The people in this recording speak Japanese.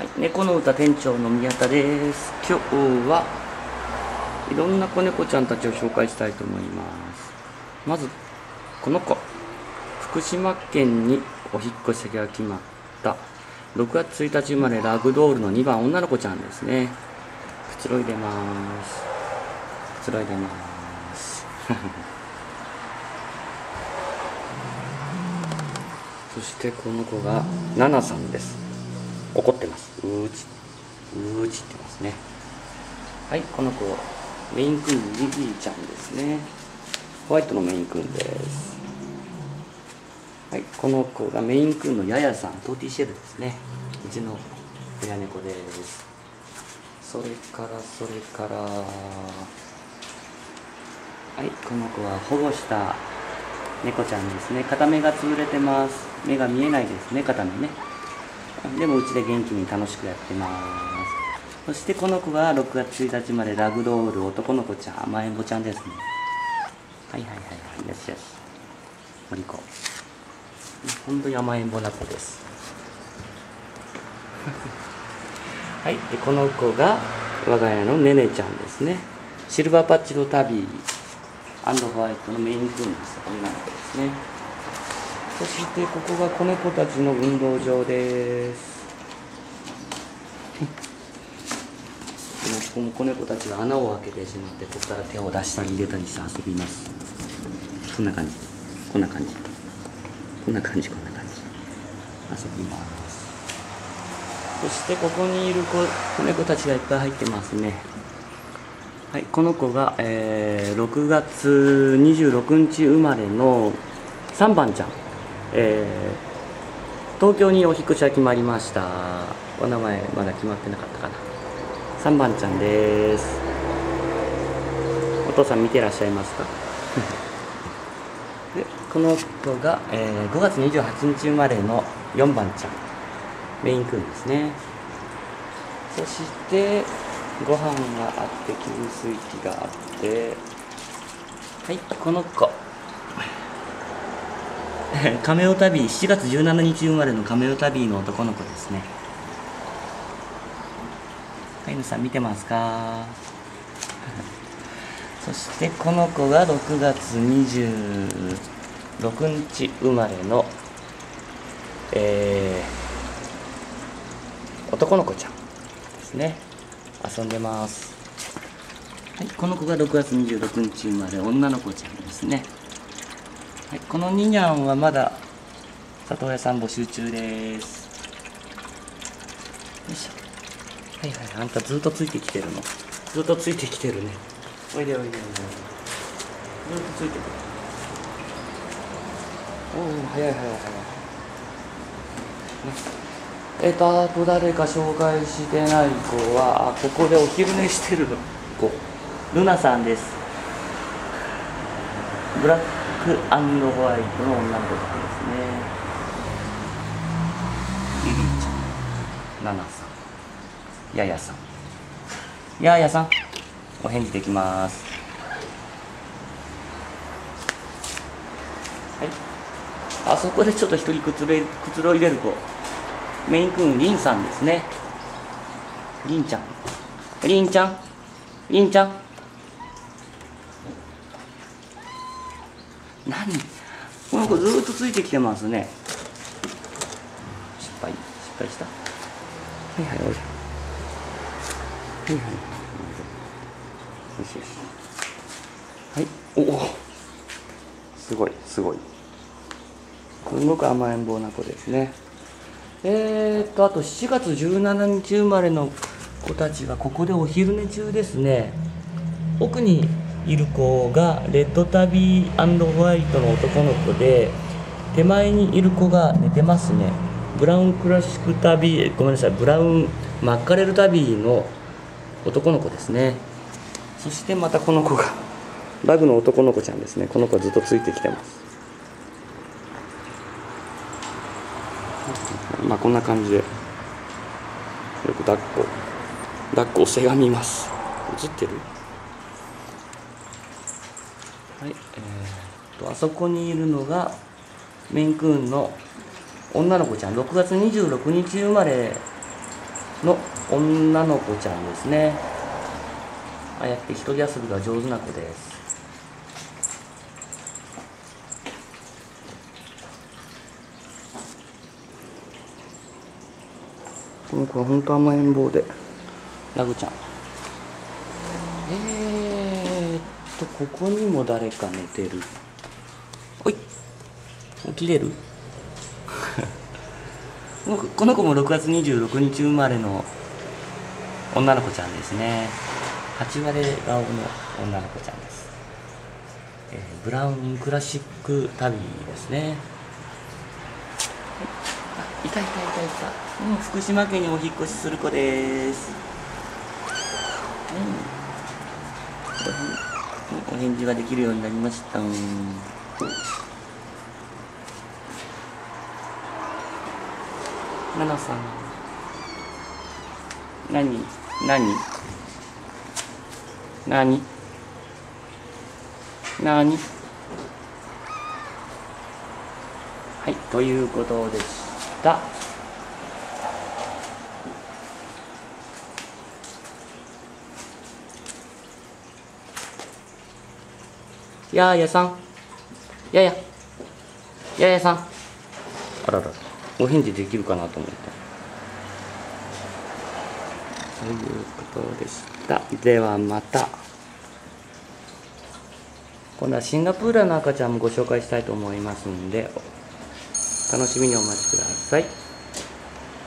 はい、猫の歌店長の宮田です。今日はいろんな子猫ちゃんたちを紹介したいと思います。まずこの子、福島県にお引っ越し先が決まった6月1日生まれラグドールの2番女の子ちゃんですね。くつろいでます。くつろいでますそしてこの子がナナさんです。怒ってます。うーちってますね。はい、この子メインクーンリリーちゃんですね。ホワイトのメインクーンです。はい、この子がメインクーンのヤヤさん、トーティーシェルですね。うちの親猫です。それからはい、この子は保護した猫ちゃんですね。片目が潰れてます。目が見えないですね、片目ね。でもうちで元気に楽しくやってます。そしてこの子が6月1日までラグドール男の子ちゃん、甘えん坊ちゃんですね。はいよしよし、おりこ本当に甘えん坊な子ですはい、でこの子が我が家のネネちゃんですね。シルバーパッチのタビー&ホワイトのメインクーンです。女の子ですね。そしてここが子猫たちの運動場です。ここも子猫たちが穴を開けてしまって、ここから手を出したり入れたりして遊びます。こんな感じ遊びます。そしてここにいる子猫たちがいっぱい入ってますね。はい、この子が、6月26日生まれの3番ちゃん、東京にお引っ越しが決まりました。お名前まだ決まってなかったかな。3番ちゃんです。お父さん見てらっしゃいますかでこの子が、5月28日生まれの4番ちゃん、メインクーンですね。そしてご飯があって給水器があって、はい、この子カメオタビー、7月17日生まれのカメオタビーの男の子ですね。飼い主さん見てますかそしてこの子が6月26日生まれの、男の子ちゃんですね。遊んでます。はい、この子が6月26日生まれ女の子ちゃんですね。はい、このニニャンはまだ里親さん募集中です。よいしょ。あんたずっとついてきてるの。ずっとついてきてるね。おいで。ずっとついてくる。おお、早い。あと誰か紹介してない子は、ここでお昼寝してる子、ルナさんです。ブラック&ホワイトの女の子ですね。リリーちゃん、ナナさん、ヤヤさん、お返事できます。はい、あそこでちょっと一人くつろいでる子、メインクーンリンさんですね。リンちゃん何、この子ずっとついてきてますね。失敗した。よし。はい、おお、すごいすごく甘えん坊な子ですね。あと7月17日生まれの子たちがここでお昼寝中ですね。奥にいる子がレッドタビー&ホワイトの男の子で、手前にいる子が寝てますね。ブラウンクラシックタビー、ブラウンマッカレルタビーの男の子ですね。そしてまたこの子がラグの男の子ちゃんですね。この子はずっとついてきてます。こんな感じでよく抱っこをせがみます。映ってる？はい、あそこにいるのがメインクーンの女の子ちゃん、6月26日生まれの女の子ちゃんですね。ああやって一人遊びが上手な子です。この子は本当甘えん坊で、ラグちゃん。ここにも誰か寝てる。おい、起きれる？この子も6月26日生まれの女の子ちゃんですね。8割顔の女の子ちゃんです。ブラウンクラシックタビーですね。いたいたいたいた。福島県にお引っ越しする子です。お返事ができるようになりました。ナナさん。何はい、ということでした。やーやさん。ややさん。あらら、お返事できるかなと思った。ということでした。ではまた。今度はシンガプールの赤ちゃんもご紹介したいと思いますので、楽しみにお待ちください。